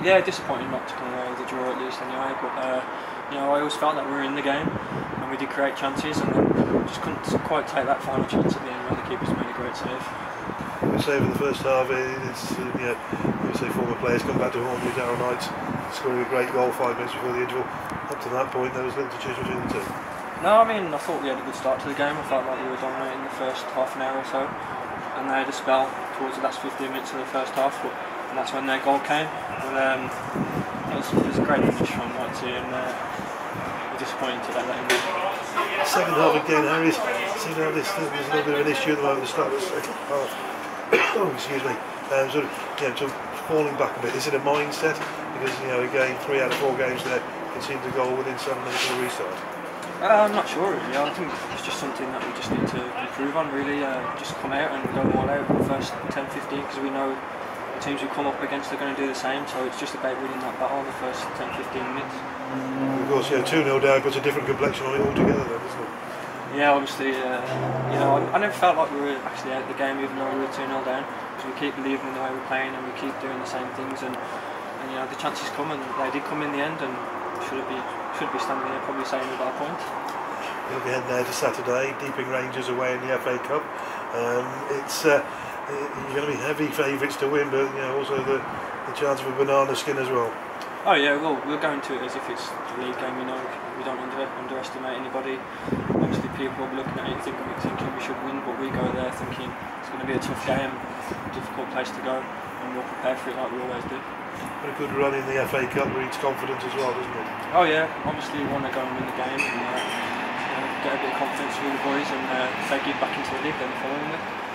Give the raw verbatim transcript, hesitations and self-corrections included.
Yeah, disappointing not to come away with a draw at least anyway, but uh, you know, I always felt that we were in the game and we did create chances, and then just couldn't quite take that final chance at the end where the keeper's made a great save. The save in the first half, it's, uh, you know, you say former players come back to haunt you, Darren Knight scoring a great goal five minutes before the interval. Up to that point, there was little to choose between the two. No, I mean, I thought we had a good start to the game. I felt like we were dominating the first half an hour or so, and they had a spell towards the last fifteen minutes of the first half, but, and that's when their goal came. But, um, it, was, it was a great finish from Knighty, and uh, we're disappointed to let that in. Second half again, Harry's seemed to have this, there's a little bit of an issue at the moment at the start of the second half. Oh, excuse me. Um, sort of, you know, sort of falling back a bit. Is it a mindset? Because, you know, again, three out of four games there, conceded a goal within seven minutes of the restart. Uh, I'm not sure really. I think it's just something that we just need to improve on really. Uh, just come out and go all out in the first ten fifteen, because we know the teams we come up against are going to do the same, so it's just about winning that battle in the first ten fifteen minutes. Of course, yeah, two nil down puts a different complexion on it altogether then, doesn't it? Yeah, obviously, uh, you know, I, I never felt like we were actually out of the game even though we were two nil down, because we keep believing in the way we're playing and we keep doing the same things, and, and you know, the chances come, and they did come in the end, and should it be should be standing here probably saying we got a point. Look ahead there to Saturday, Deeping Rangers away in the F A Cup. Um, it's uh, you're going to be heavy favourites to win, but you know, also the, the chance of a banana skin as well. Oh yeah, well, we're going to it as if it's the league game. You know, we don't under, underestimate anybody. Obviously, people will be looking at it thinking, thinking we should win, but we go there thinking it's going to be a tough game, difficult place to go, and we'll prepare for it like we always do. But a good run in the F A Cup breeds confidence as well, doesn't it? Oh yeah, obviously we want to go and win the game and uh, you know, get a bit of confidence through the boys, and uh, take it back into the league then the following week.